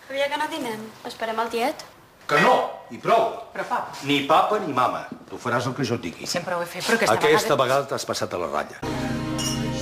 Sabia que no dinem. Esperem el tiet. Que no, i prou. Però, pap... Ni papa ni mama. Tu faràs el que jo et digui. Sempre ho he fet, però aquesta vegada... Aquesta vegada t'has passat a la ratlla.